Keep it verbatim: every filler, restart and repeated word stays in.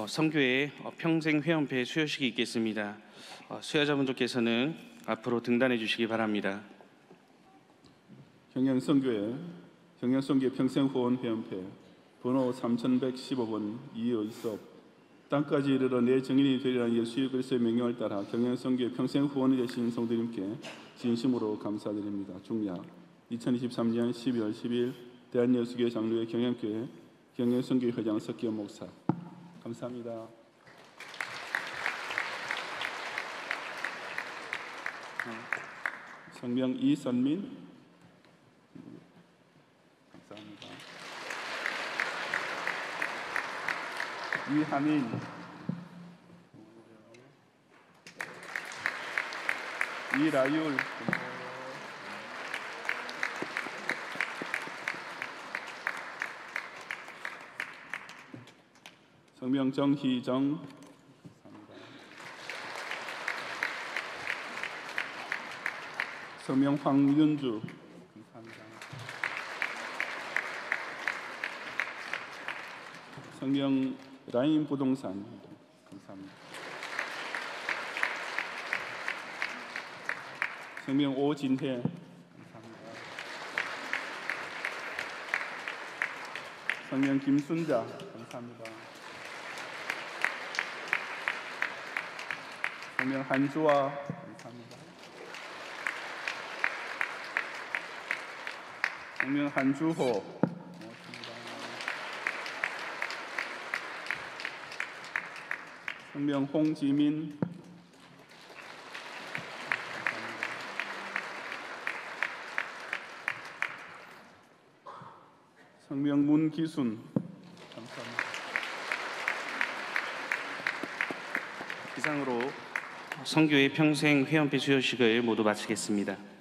선교회 평생 회원패 수여식이 있겠습니다. 수여자분들께서는 앞으로 등단해 주시기 바랍니다. 경양선교회 경양선교회 평생후원 회원패 번호 삼천백십오 번 이의섭. 땅까지 이르러 내 증인이 되리라는 예수 그리스도의 명령을 따라 경양선교회 평생후원이 되신 성도님께 진심으로 감사드립니다. 중략 이천이십삼 년 십이월 십일 대한예수교회 장로회 경양교회 경양선교회 회장 석기현 목사. 감사합니다. 성명 이선민. 감사합니다. 이하민. 이라율. 성명 정희정. 성명 황윤주. 감사합니다. 성명 라인 부동산. 감사합니다. 성명 오진혜. 감사합니다. 성명 김순자. 감사합니다. 성명 한주아. 감사합니다. 성명 한주호. 고맙습니다. 성명 홍지민. 성명 문기순. 감사합니다. 이상으로 선교회 평생 회원패 수여식을 모두 마치겠습니다.